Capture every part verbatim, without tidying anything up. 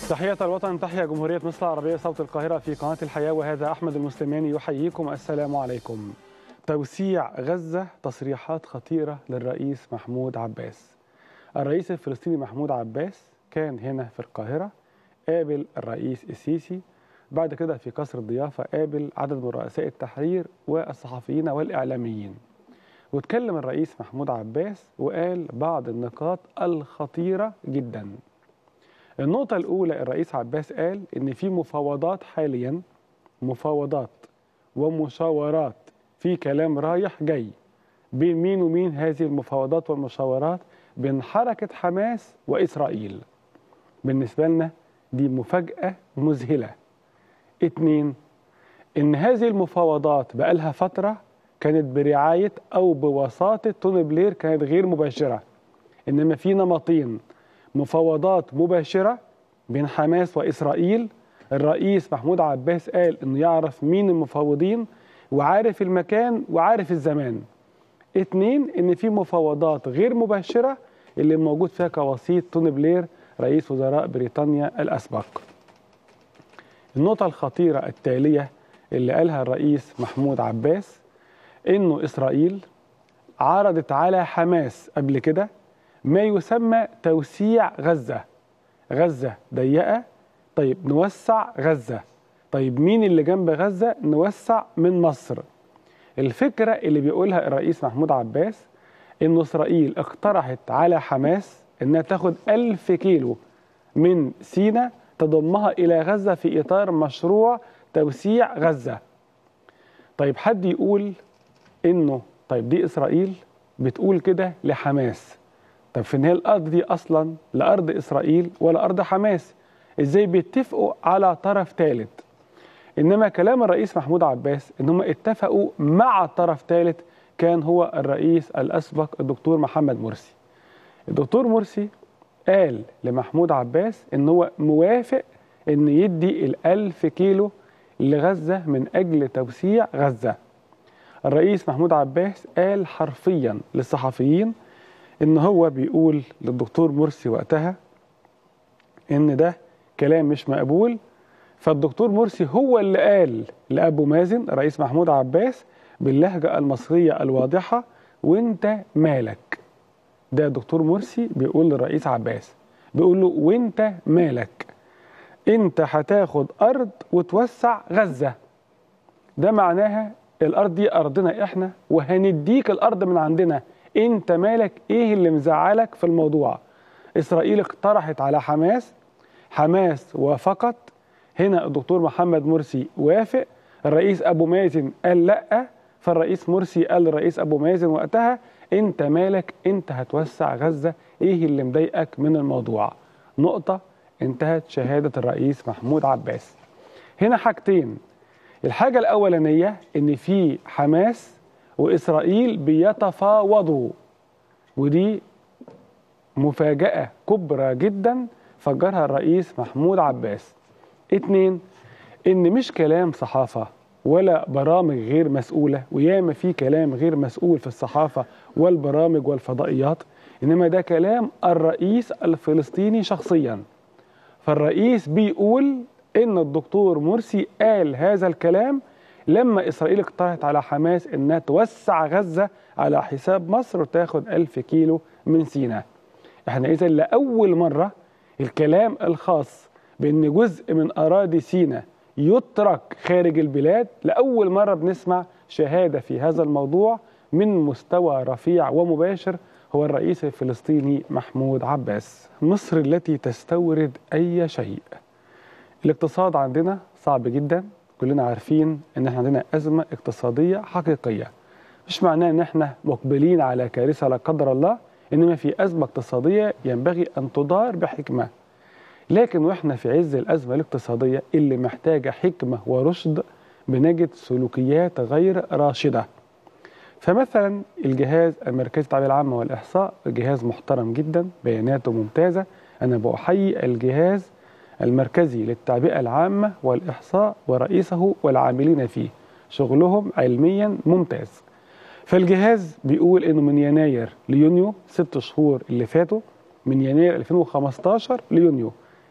تحية الوطن، تحية جمهورية مصر العربية، صوت القاهرة في قناة الحياة، وهذا أحمد المسلماني يحييكم. السلام عليكم. توسيع غزة، تصريحات خطيرة للرئيس محمود عباس. الرئيس الفلسطيني محمود عباس كان هنا في القاهرة، قابل الرئيس السيسي، بعد كده في قصر الضيافة قابل عدد من رؤساء التحرير والصحفيين والإعلاميين، واتكلم الرئيس محمود عباس وقال بعض النقاط الخطيرة جدا. النقطة الأولى، الرئيس عباس قال إن في مفاوضات حاليا، مفاوضات ومشاورات، في كلام رايح جاي بين مين ومين. هذه المفاوضات والمشاورات بين حركة حماس وإسرائيل. بالنسبة لنا دي مفاجأة مذهلة. اتنين، إن هذه المفاوضات بقالها فترة كانت برعاية أو بوساطة توني بلير، كانت غير مباشرة. إنما في نمطين: مفاوضات مباشرة بين حماس وإسرائيل. الرئيس محمود عباس قال إنه يعرف مين المفاوضين وعارف المكان وعارف الزمان. اتنين، إن في مفاوضات غير مباشرة اللي موجود فيها كوسيط توني بلير رئيس وزراء بريطانيا الأسبق. النقطة الخطيرة التالية اللي قالها الرئيس محمود عباس إنه إسرائيل عرضت على حماس قبل كده ما يسمى توسيع غزة. غزة ضيقة، طيب نوسع غزة. طيب مين اللي جنب غزة؟ نوسع من مصر. الفكرة اللي بيقولها الرئيس محمود عباس إنه إسرائيل اقترحت على حماس إنها تاخد ألف كيلو من سيناء تضمها إلى غزة في إطار مشروع توسيع غزة. طيب حد يقول إنه طيب دي إسرائيل بتقول كده لحماس، طب في النهاية الأرض دي أصلا لا أرض إسرائيل ولا أرض حماس، إزاي بيتفقوا على طرف ثالث؟ إنما كلام الرئيس محمود عباس إنهم اتفقوا مع طرف ثالث، كان هو الرئيس الأسبق الدكتور محمد مرسي. الدكتور مرسي قال لمحمود عباس إن هو موافق إن يدي الألف كيلو لغزة من أجل توسيع غزة. الرئيس محمود عباس قال حرفيا للصحفيين إن هو بيقول للدكتور مرسي وقتها إن ده كلام مش مقبول. فالدكتور مرسي هو اللي قال لأبو مازن الرئيس محمود عباس باللهجة المصرية الواضحة: وانت مالك. ده دكتور مرسي بيقول للرئيس عباس، بيقول له وانت مالك، انت هتاخد أرض وتوسع غزة. ده معناها الأرض دي أرضنا إحنا وهنديك الأرض من عندنا، انت مالك؟ ايه اللي مزعلك في الموضوع؟ إسرائيل اقترحت على حماس، حماس وافقت، هنا الدكتور محمد مرسي وافق، الرئيس أبو مازن قال لأ، فالرئيس مرسي قال للرئيس أبو مازن وقتها انت مالك، انت هتوسع غزة، ايه اللي مضايقك من الموضوع؟ نقطة، انتهت شهادة الرئيس محمود عباس. هنا حاجتين: الحاجة الأولانية إن في حماس وإسرائيل بيتفاوضوا، ودي مفاجأة كبرى جدا فجرها الرئيس محمود عباس. اتنين، إن مش كلام صحافة ولا برامج غير مسؤولة، وياما في كلام غير مسؤول في الصحافة والبرامج والفضائيات، إنما ده كلام الرئيس الفلسطيني شخصيا. فالرئيس بيقول إن الدكتور مرسي قال هذا الكلام لما إسرائيل اقترحت على حماس إنها توسع غزة على حساب مصر وتاخد ألف كيلو من سيناء. احنا إذا لأول مرة الكلام الخاص بأن جزء من أراضي سيناء يترك خارج البلاد، لأول مرة بنسمع شهادة في هذا الموضوع من مستوى رفيع ومباشر هو الرئيس الفلسطيني محمود عباس. مصر التي تستورد أي شيء. الاقتصاد عندنا صعب جدا، كلنا عارفين ان احنا عندنا أزمة اقتصادية حقيقية. مش معناه ان احنا مقبلين على كارثة لا قدر الله، انما في أزمة اقتصادية ينبغي ان تدار بحكمة. لكن واحنا في عز الأزمة الاقتصادية اللي محتاجة حكمة ورشد، بنجد سلوكيات غير راشدة. فمثلا الجهاز المركزي للتعبئة العامة والإحصاء جهاز محترم جدا، بياناته ممتازة، أنا بأحيي الجهاز المركزي للتعبئة العامة والإحصاء ورئيسه والعاملين فيه، شغلهم علميا ممتاز. فالجهاز بيقول إنه من يناير ليونيو، ست شهور اللي فاتوا، من يناير ألفين وخمستاشر ليونيو،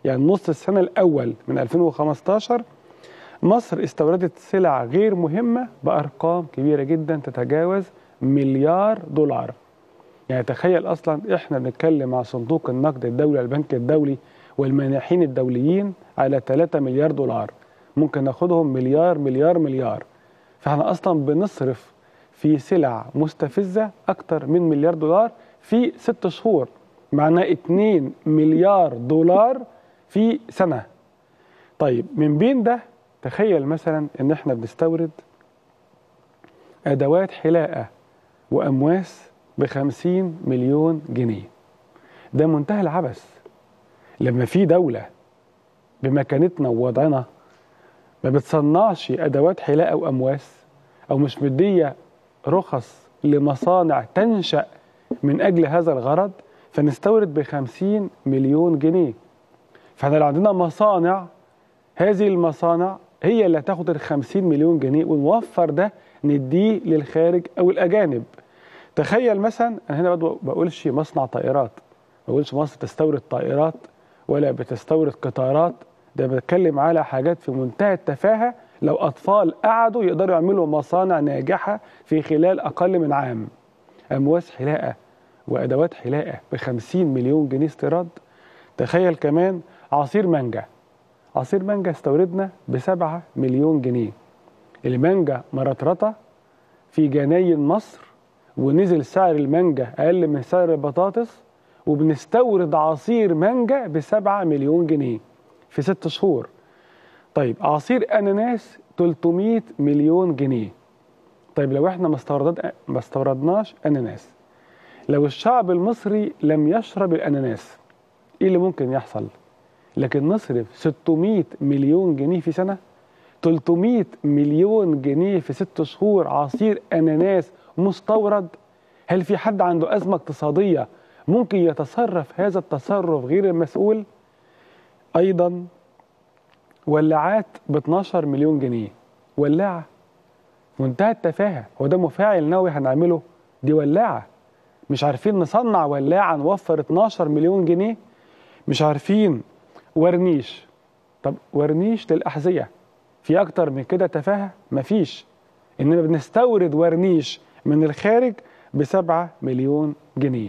يعني نص السنة الأول من ألفين وخمستاشر مصر استوردت سلع غير مهمة بأرقام كبيرة جدا تتجاوز مليار دولار. يعني تخيل أصلا إحنا بنتكلم مع صندوق النقد الدولي البنك الدولي والمانحين الدوليين على ثلاثة مليار دولار، ممكن ناخدهم مليار مليار مليار. فاحنا أصلا بنصرف في سلع مستفزة أكتر من مليار دولار في ست شهور، معناه اتنين مليار دولار في سنة. طيب من بين ده تخيل مثلا ان احنا بنستورد ادوات حلاقة وامواس بخمسين مليون جنيه. ده منتهى العبث لما في دولة بمكانتنا ووضعنا ما بتصنعش ادوات حلاقة وامواس، او مش مدية رخص لمصانع تنشأ من اجل هذا الغرض، فنستورد بخمسين مليون جنيه. فاحنا لو عندنا مصانع، هذه المصانع هي اللي هتاخد ال خمسين مليون جنيه ونوفر ده نديه للخارج او الاجانب. تخيل مثلا، انا هنا ما بقولش مصنع طائرات، ما بقولش مصر تستورد طائرات ولا بتستورد قطارات، ده بتكلم على حاجات في منتهى التفاهه. لو اطفال قعدوا يقدروا يعملوا مصانع ناجحه في خلال اقل من عام. امواس حلاقه وادوات حلاقه ب خمسين مليون جنيه استيراد. تخيل كمان عصير مانجا، عصير مانجا استوردنا بسبعة مليون جنيه. المانجا مرطرطة في جناين مصر ونزل سعر المانجا أقل من سعر البطاطس، وبنستورد عصير مانجا بسبعة مليون جنيه في ست شهور. طيب عصير أناناس تلتمية مليون جنيه. طيب لو احنا ما استوردناش أناناس، لو الشعب المصري لم يشرب الأناناس، ايه اللي ممكن يحصل؟ لكن نصرف ستمية مليون جنيه في سنة، تلتمية مليون جنيه في ست شهور عصير أناناس مستورد. هل في حد عنده أزمة اقتصادية ممكن يتصرف هذا التصرف غير المسؤول؟ أيضا ولاعات ب اتناشر مليون جنيه. ولاعة منتهى التفاهة، هو ده مفاعل نووي هنعمله؟ دي ولاعة. مش عارفين نصنع ولاعة نوفر اتناشر مليون جنيه؟ مش عارفين ورنيش. طب ورنيش للأحذية، في أكتر من كده تفاهة؟ مفيش. إننا بنستورد ورنيش من الخارج بسبعة مليون جنيه.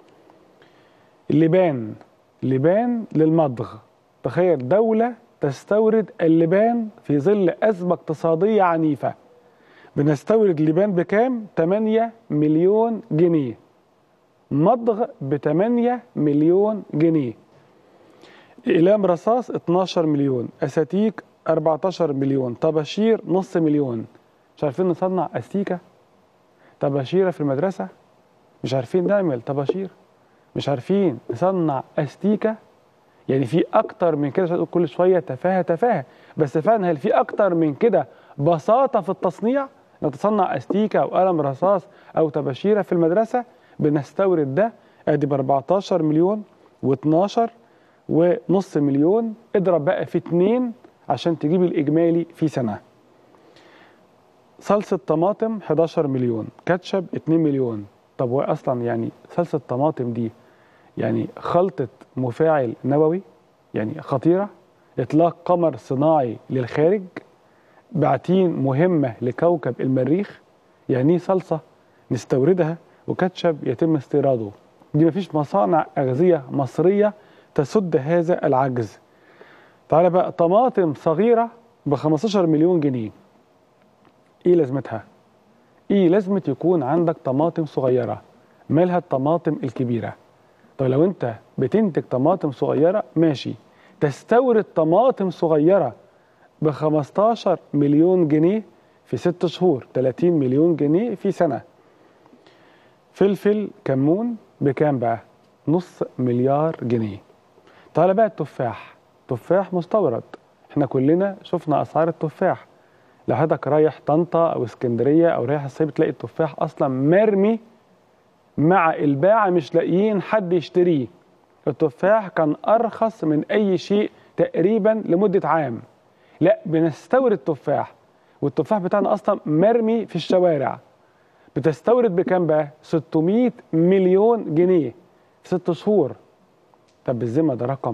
اللبان، لبان للمضغ. تخيل دولة تستورد اللبان في ظل أزمة اقتصادية عنيفة. بنستورد لبان بكام؟ تمانية مليون جنيه. مضغ ب تمانية مليون جنيه. اقلام رصاص اتناشر مليون، اساتيك اربعتاشر مليون، طباشير نص مليون. مش عارفين نصنع استيكه؟ طباشيره في المدرسه؟ مش عارفين نعمل طباشير؟ مش عارفين نصنع استيكه؟ يعني في اكتر من كده. مش هتقول كل شويه تفاهه تفاهه، بس فعلا هل في اكتر من كده بساطه في التصنيع؟ انك تصنع استيكه او قلم رصاص او طباشيره في المدرسه. بنستورد ده ادي ب اربعتاشر مليون و12 ونص مليون، اضرب بقى في اتنين عشان تجيب الإجمالي في سنة. صلصة طماطم حداشر مليون، كاتشب اتنين مليون. طب هو أصلا يعني صلصة طماطم دي يعني خلطة مفاعل نووي، يعني خطيرة، إطلاق قمر صناعي للخارج، باعتين مهمة لكوكب المريخ. يعني صلصة نستوردها وكاتشب يتم استيراده. دي مفيش مصانع أغذية مصرية تسد هذا العجز. تعالى بقى طماطم صغيرة ب خمستاشر مليون جنيه. ايه لازمتها؟ ايه لازمة يكون عندك طماطم صغيرة؟ مالها الطماطم الكبيرة؟ طب لو انت بتنتج طماطم صغيرة ماشي، تستورد طماطم صغيرة ب خمستاشر مليون جنيه في ست شهور، تلاتين مليون جنيه في سنة. فلفل كمون بكام بقى؟ نص مليار جنيه. تعالى بقى التفاح، تفاح مستورد. احنا كلنا شفنا اسعار التفاح. لو حضرتك رايح طنطا او اسكندريه او رايح الصيف تلاقي التفاح اصلا مرمي مع الباعه، مش لاقيين حد يشتريه. التفاح كان ارخص من اي شيء تقريبا لمده عام. لا بنستورد تفاح، والتفاح بتاعنا اصلا مرمي في الشوارع. بتستورد بكام بقى؟ ستمية مليون جنيه في ست شهور. طب بالذمه ده رقم؟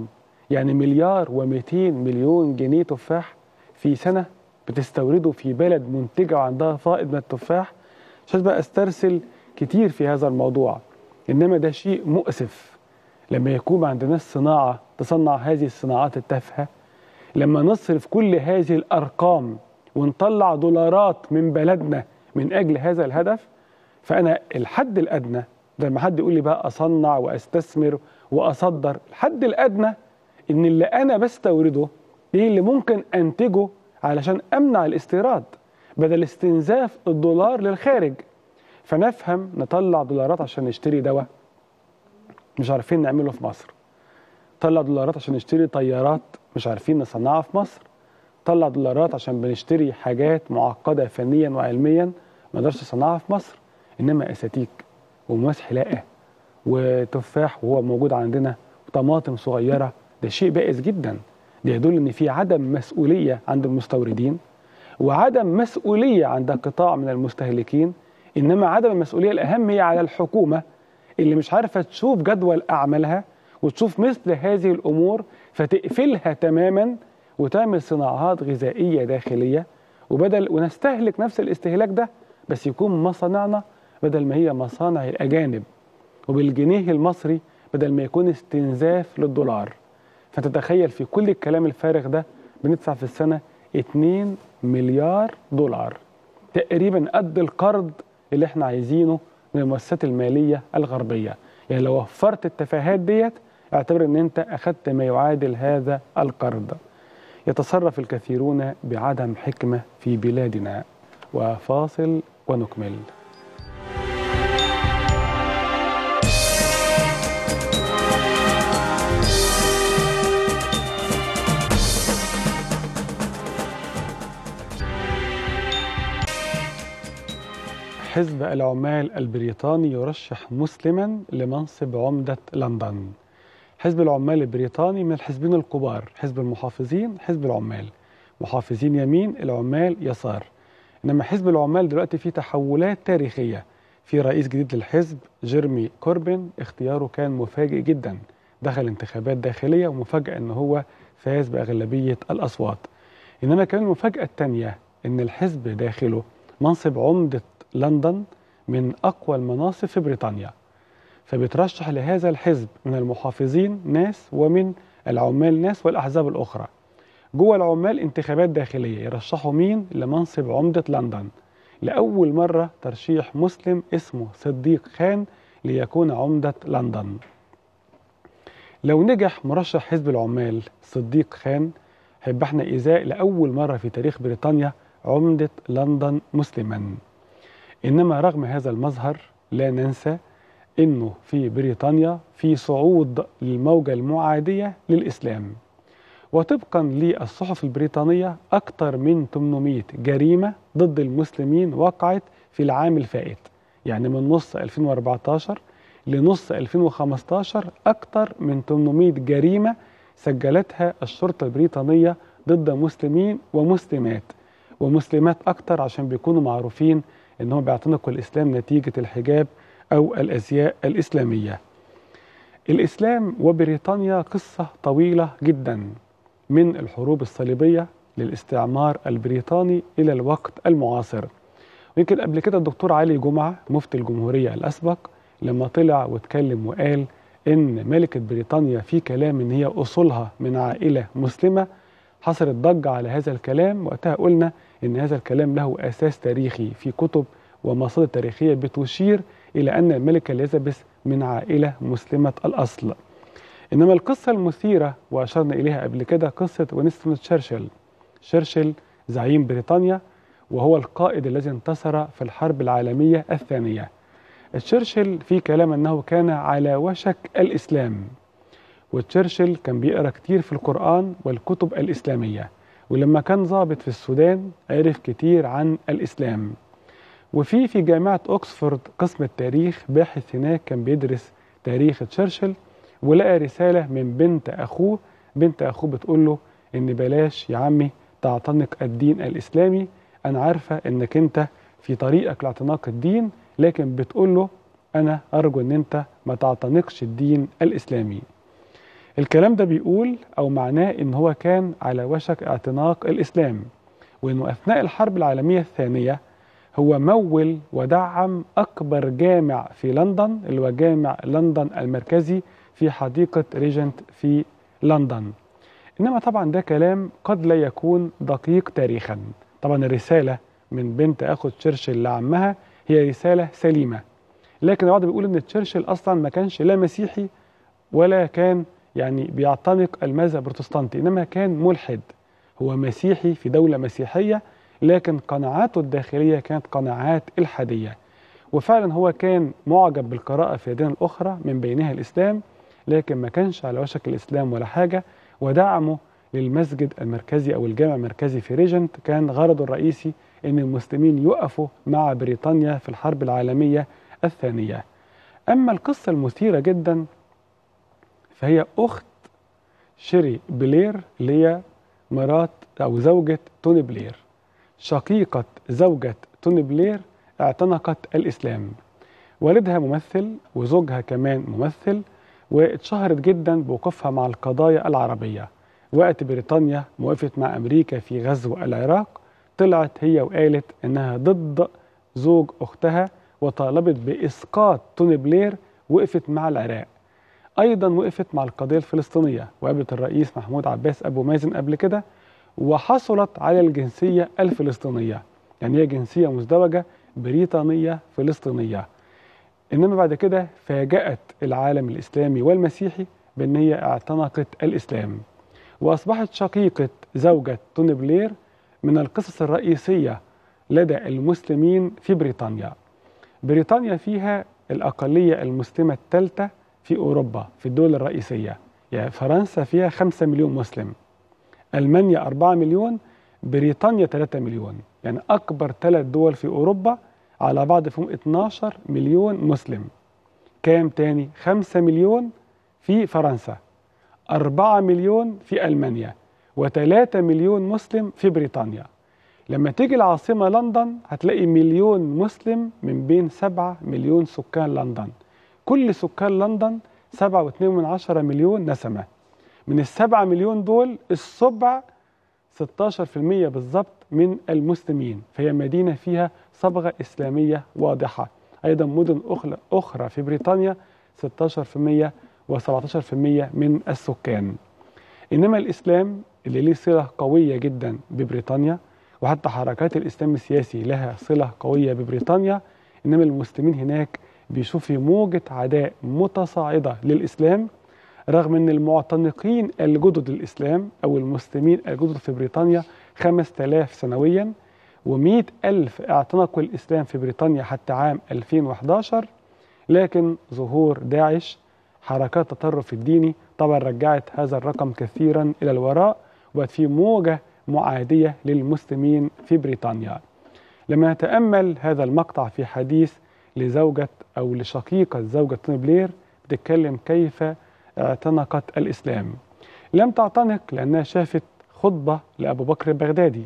يعني مليار ومئتين مليون جنيه تفاح في سنة بتستورده في بلد منتجة وعندها فائض من التفاح. مش بقى استرسل كتير في هذا الموضوع، إنما ده شيء مؤسف لما يكون ما عندناش صناعة تصنع هذه الصناعات التافهة، لما نصرف كل هذه الأرقام ونطلع دولارات من بلدنا من أجل هذا الهدف. فأنا الحد الأدنى ده، لما حد يقول لي بقى أصنع وأستثمر وأصدر، الحد الأدنى إن اللي أنا بستورده إيه اللي ممكن أنتجه علشان أمنع الاستيراد بدل استنزاف الدولار للخارج. فنفهم نطلع دولارات عشان نشتري دواء مش عارفين نعمله في مصر، طلع دولارات عشان نشتري طيارات مش عارفين نصنعها في مصر، طلع دولارات عشان بنشتري حاجات معقدة فنيا وعلميا ما نقدرش نصنعها في مصر. إنما أساتيك ومواس حلاقة وتفاح وهو موجود عندنا وطماطم صغيرة، ده شيء بائس جدا. ده يدل إن في عدم مسؤولية عند المستوردين وعدم مسؤولية عند قطاع من المستهلكين. إنما عدم المسؤولية الأهم هي على الحكومة اللي مش عارفة تشوف جدول أعمالها وتشوف مثل هذه الأمور فتقفلها تماما وتعمل صناعات غذائية داخلية، وبدل ونستهلك نفس الاستهلاك ده بس يكون مصانعنا بدل ما هي مصانع الأجانب وبالجنيه المصري بدل ما يكون استنزاف للدولار. فتتخيل في كل الكلام الفارغ ده بندفع في السنة اتنين مليار دولار، تقريبا قد القرض اللي احنا عايزينه من المؤسسات المالية الغربية. يعني لو وفرت التفاهات ديت اعتبر ان انت اخذت ما يعادل هذا القرض. يتصرف الكثيرون بعدم حكمة في بلادنا. وفاصل ونكمل. حزب العمال البريطاني يرشح مسلما لمنصب عمدة لندن. حزب العمال البريطاني من الحزبين الكبار، حزب المحافظين حزب العمال، محافظين يمين العمال يسار. إنما حزب العمال دلوقتي فيه تحولات تاريخية، في رئيس جديد للحزب جيرمي كوربين، اختياره كان مفاجئ جدا، دخل انتخابات داخلية ومفاجأة أنه هو فاز بأغلبية الأصوات. إنما كان المفاجأة الثانية أن الحزب داخله منصب عمدة لندن من أقوى المناصب في بريطانيا، فبترشح لهذا الحزب من المحافظين ناس ومن العمال ناس والأحزاب الأخرى. جوه العمال انتخابات داخلية يرشحوا مين لمنصب عمدة لندن. لأول مرة ترشيح مسلم اسمه صديق خان ليكون عمدة لندن. لو نجح مرشح حزب العمال صديق خان هيبقى احنا إزاء لأول مرة في تاريخ بريطانيا عمدة لندن مسلما. إنما رغم هذا المظهر لا ننسى إنه في بريطانيا في صعود للموجة المعادية للإسلام، وطبقا للصحف البريطانية أكثر من ثمانمائة جريمة ضد المسلمين وقعت في العام الفائت، يعني من نص ألفين وأربعة عشر لنص ألفين وخمسة عشر أكثر من ثمانمائة جريمة سجلتها الشرطة البريطانية ضد مسلمين ومسلمات، ومسلمات أكثر عشان بيكونوا معروفين إنهم بيعتنقوا الإسلام نتيجة الحجاب أو الأزياء الإسلامية. الإسلام وبريطانيا قصة طويلة جدا، من الحروب الصليبية للاستعمار البريطاني إلى الوقت المعاصر. ويمكن قبل كده الدكتور علي جمعة مفتي الجمهورية الأسبق لما طلع واتكلم وقال إن ملكة بريطانيا في كلام إن هي أصولها من عائلة مسلمة، حصلت ضجة على هذا الكلام. وقتها قلنا إن هذا الكلام له أساس تاريخي في كتب ومصادر تاريخية بتشير إلى أن الملكة إليزابيث من عائلة مسلمة الأصل. إنما القصة المثيرة وأشرنا إليها قبل كده قصة وينستون تشرشل. تشرشل زعيم بريطانيا وهو القائد الذي انتصر في الحرب العالمية الثانية. تشرشل في كلام أنه كان على وشك الإسلام، وتشرشل كان بيقرأ كتير في القرآن والكتب الإسلامية، ولما كان ضابط في السودان عرف كتير عن الإسلام. وفي في جامعة أكسفورد قسم التاريخ باحث هناك كان بيدرس تاريخ تشرشل، ولقى رسالة من بنت أخوه. بنت أخوه بتقول له إن بلاش يا عمي تعتنق الدين الإسلامي، أنا عارفة إنك أنت في طريقك لاعتناق الدين، لكن بتقول له أنا أرجو إن أنت ما تعتنقش الدين الإسلامي. الكلام ده بيقول أو معناه إن هو كان على وشك اعتناق الإسلام، وإنه أثناء الحرب العالمية الثانية هو مول ودعم أكبر جامع في لندن، اللي هو جامع لندن المركزي في حديقة ريجنت في لندن. إنما طبعا ده كلام قد لا يكون دقيق تاريخا. طبعا الرسالة من بنت أخو تشرشل لعمها هي رسالة سليمة، لكن البعض بيقول إن تشرشل أصلا ما كانش لا مسيحي ولا كان يعني بيعتنق المذهب البروتستانتي، إنما كان ملحد. هو مسيحي في دولة مسيحية، لكن قناعاته الداخلية كانت قناعات إلحادية. وفعلا هو كان معجب بالقراءة في الأديان الأخرى من بينها الإسلام، لكن ما كانش على وشك الإسلام ولا حاجة. ودعمه للمسجد المركزي أو الجامع المركزي في ريجنت كان غرضه الرئيسي أن المسلمين يقفوا مع بريطانيا في الحرب العالمية الثانية. أما القصة المثيرة جدا فهي أخت شيري بلير، اللي هي مرات أو زوجة توني بلير، شقيقة زوجة توني بلير اعتنقت الإسلام. والدها ممثل وزوجها كمان ممثل، واتشهرت جدا بوقوفها مع القضايا العربية. وقت بريطانيا موافقت مع أمريكا في غزو العراق، طلعت هي وقالت إنها ضد زوج أختها وطالبت بإسقاط توني بلير. وقفت مع العراق، أيضا وقفت مع القضية الفلسطينية وقابلت الرئيس محمود عباس أبو مازن قبل كده، وحصلت على الجنسية الفلسطينية، يعني هي جنسية مزدوجة بريطانية فلسطينية. إنما بعد كده فاجأت العالم الإسلامي والمسيحي بأن هي اعتنقت الإسلام، وأصبحت شقيقة زوجة توني بلير من القصص الرئيسية لدى المسلمين في بريطانيا. بريطانيا فيها الأقلية المسلمة الثالثة في أوروبا في الدول الرئيسية، يعني فرنسا فيها خمسة مليون مسلم، ألمانيا أربعة مليون، بريطانيا ثلاثة مليون. يعني أكبر ثلاث دول في أوروبا على بعض فيهم اثناشر مليون مسلم. كام تاني؟ خمسة مليون في فرنسا، أربعة مليون في ألمانيا، وثلاثة مليون مسلم في بريطانيا. لما تيجي العاصمة لندن هتلاقي مليون مسلم من بين سبعة مليون سكان لندن. كل سكان لندن سبعة واثنين من عشرة مليون نسمة. من السبعة مليون دول السبع ستاشر في المية بالضبط من المسلمين، فهي مدينة فيها صبغة إسلامية واضحة. أيضا مدن أخرى في بريطانيا ستاشر في المية وسبعتاشر في المية من السكان. إنما الإسلام اللي له صلة قوية جدا ببريطانيا، وحتى حركات الإسلام السياسي لها صلة قوية ببريطانيا، إنما المسلمين هناك بيشوفوا موجة عداء متصاعدة للإسلام، رغم أن المعتنقين الجدد للإسلام أو المسلمين الجدد في بريطانيا خمسة آلاف سنويا، ومئة ألف اعتنقوا الإسلام في بريطانيا حتى عام ألفين وأحد عشر. لكن ظهور داعش، حركات التطرف الديني، طبعا رجعت هذا الرقم كثيرا إلى الوراء، وبقت في موجة معادية للمسلمين في بريطانيا. لما نتأمل هذا المقطع في حديث لزوجة أو لشقيقة زوجة توني بلير، بتتكلم كيف اعتنقت الإسلام. لم تعتنق لأنها شافت خطبة لأبو بكر البغدادي،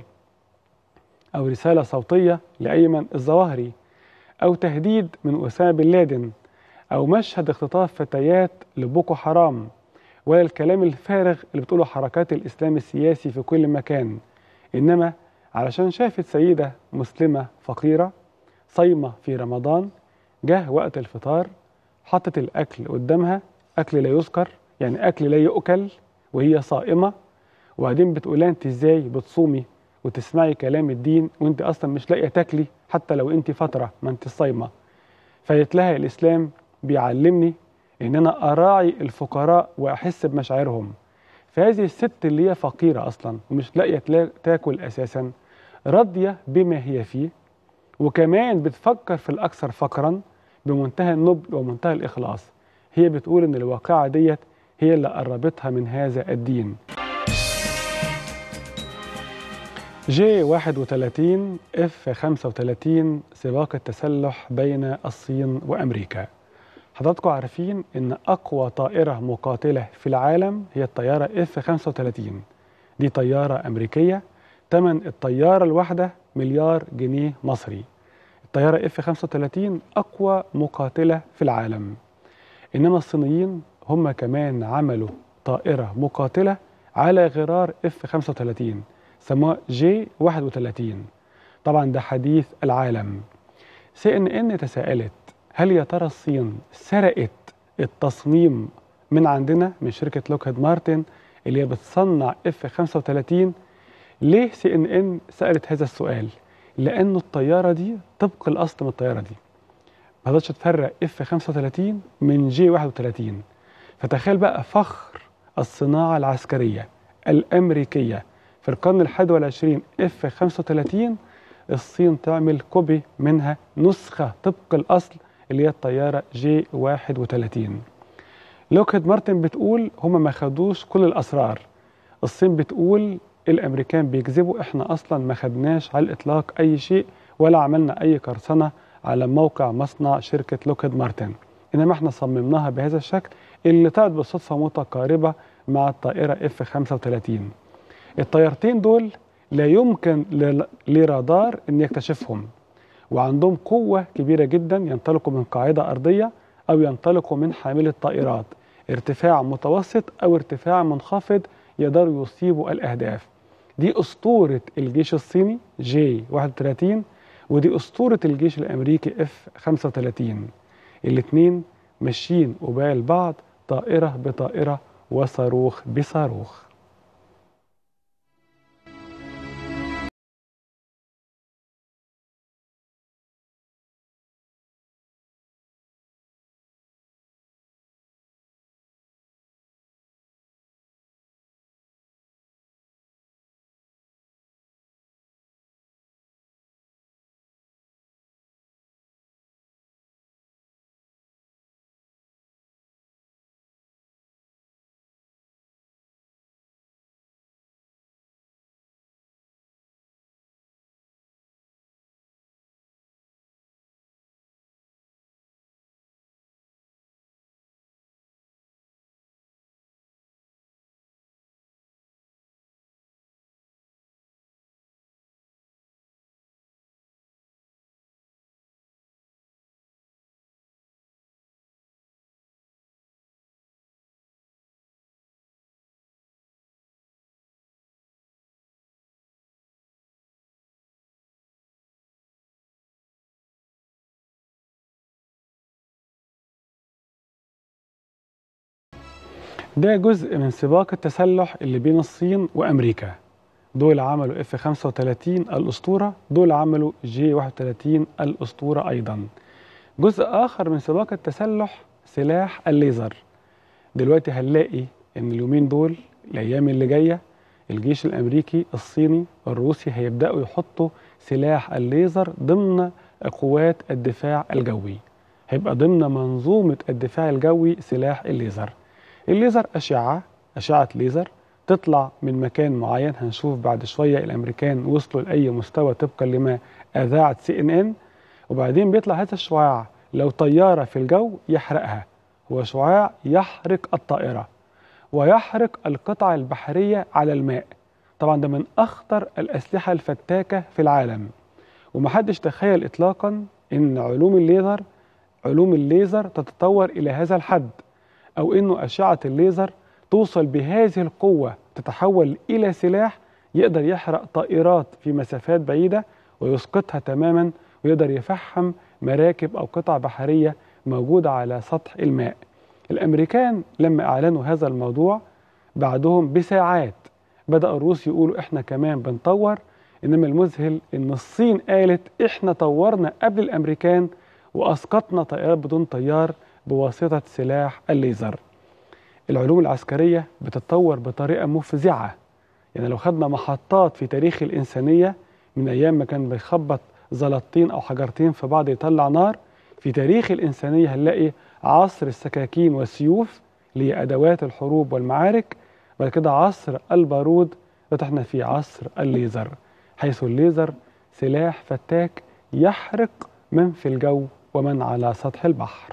أو رسالة صوتية لأيمن الظواهري، أو تهديد من أسامة بن لادن، أو مشهد اختطاف فتيات لبوكو حرام، ولا الكلام الفارغ اللي بتقوله حركات الإسلام السياسي في كل مكان. إنما علشان شافت سيدة مسلمة فقيرة صايمة في رمضان، جه وقت الفطار حطت الأكل قدامها، أكل لا يذكر، يعني أكل لا يؤكل وهي صائمة، وبعدين بتقولها أنت إزاي بتصومي وتسمعي كلام الدين وأنت أصلا مش لاقية تاكلي حتى لو أنت فترة ما أنت صايمة. فقالت لها الإسلام بيعلمني إن أنا أراعي الفقراء وأحس بمشاعرهم. فهذه الست اللي هي فقيرة أصلا ومش لاقية تاكل أساسا، راضية بما هي فيه، وكمان بتفكر في الأكثر فقرا بمنتهى النبل ومنتهى الإخلاص. هي بتقول إن الواقعة ديت هي اللي قربتها من هذا الدين. جي واحد وثلاثين اف خمسة وثلاثين سباق التسلح بين الصين وأمريكا. حضراتكم عارفين إن أقوى طائرة مقاتلة في العالم هي الطيارة اف خمسة وثلاثين. دي طيارة أمريكية، ثمن الطيارة الواحدة مليار جنيه مصري. الطيارة اف خمسة وثلاثين أقوى مقاتلة في العالم. إنما الصينيين هم كمان عملوا طائرة مقاتلة على غرار اف خمسة وثلاثين سموها جي واحد وثلاثين. طبعا ده حديث العالم. سي ان ان تساءلت هل يا ترى الصين سرقت التصميم من عندنا من شركة لوكهيد مارتن اللي هي بتصنع اف خمسة وثلاثين؟ ليه سي ان ان سألت هذا السؤال؟ لأنه الطيارة دي طبق الأصل من الطيارة دي ما تقدرش تفرق اف خمسة وثلاثين من جي واحد وثلاثين. فتخيل بقى فخر الصناعة العسكرية الأمريكية في القرن الحادي والعشرين اف خمسة وثلاثين، الصين تعمل كوبي منها نسخة طبق الأصل اللي هي الطيارة جي واحد وثلاثين. لوكهيد مارتن بتقول هما ما خدوش كل الأسرار. الصين بتقول الأمريكان بيكذبوا، احنا أصلا ما خدناش على الإطلاق أي شيء ولا عملنا أي قرصنة على موقع مصنع شركة لوكهيد مارتن، إنما احنا صممناها بهذا الشكل اللي طلعت بالصدفة متقاربة مع الطائرة اف خمسة وثلاثين. الطيارتين دول لا يمكن لرادار أن يكتشفهم، وعندهم قوة كبيرة جدا، ينطلقوا من قاعدة أرضية أو ينطلقوا من حاملة طائرات، ارتفاع متوسط أو ارتفاع منخفض يقدروا يصيبوا الأهداف. دي أسطورة الجيش الصيني جي واحد وثلاثين، ودي أسطورة الجيش الأمريكي اف خمسة وثلاثين. الاتنين ماشيين قبال بعض، طائرة بطائرة وصاروخ بصاروخ. ده جزء من سباق التسلح اللي بين الصين وأمريكا. دول عملوا اف خمسة وثلاثين الأسطورة، دول عملوا جي واحد وثلاثين الأسطورة أيضا. جزء آخر من سباق التسلح سلاح الليزر. دلوقتي هنلاقي إن اليومين دول الأيام اللي جاية الجيش الأمريكي الصيني الروسي هيبدأوا يحطوا سلاح الليزر ضمن قوات الدفاع الجوي، هيبقى ضمن منظومة الدفاع الجوي سلاح الليزر. الليزر أشعة أشعة ليزر تطلع من مكان معين، هنشوف بعد شوية الأمريكان وصلوا لأي مستوى طبقا لما أذاعت سي إن إن. وبعدين بيطلع هذا الشعاع لو طيارة في الجو يحرقها، هو شعاع يحرق الطائرة ويحرق القطع البحرية على الماء. طبعا ده من أخطر الأسلحة الفتاكة في العالم، ومحدش تخيل إطلاقا إن علوم الليزر علوم الليزر تتطور إلى هذا الحد، أو إنه أشعة الليزر توصل بهذه القوة تتحول إلى سلاح يقدر يحرق طائرات في مسافات بعيدة ويسقطها تماما، ويقدر يفحم مراكب أو قطع بحرية موجودة على سطح الماء. الأمريكان لما أعلنوا هذا الموضوع بعدهم بساعات بدأ الروس يقولوا إحنا كمان بنطور، إنما المذهل إن الصين قالت إحنا طورنا قبل الأمريكان وأسقطنا طائرات بدون طيار بواسطة سلاح الليزر. العلوم العسكرية بتتطور بطريقة مفزعة. يعني لو خدنا محطات في تاريخ الإنسانية من أيام ما كان بيخبط زلطتين أو حجرتين في بعض يطلع نار، في تاريخ الإنسانية هنلاقي عصر السكاكين والسيوف اللي هي أدوات الحروب والمعارك، بعد كده عصر البارود، فتحنا في عصر الليزر، حيث الليزر سلاح فتاك يحرق من في الجو ومن على سطح البحر.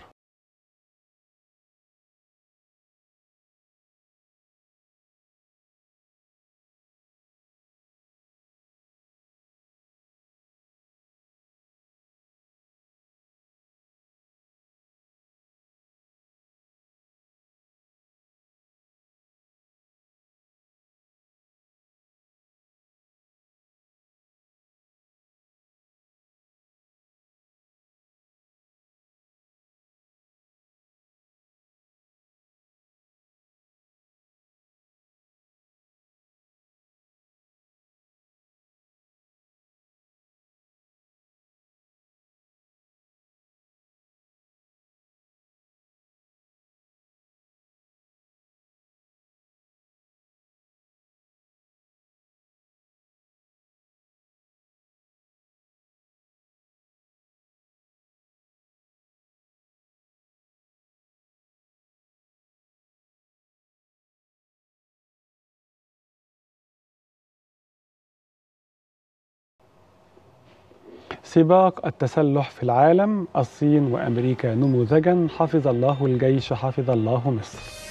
سباق التسلح في العالم، الصين وأمريكا نموذجا، حفظ الله الجيش حفظ الله مصر.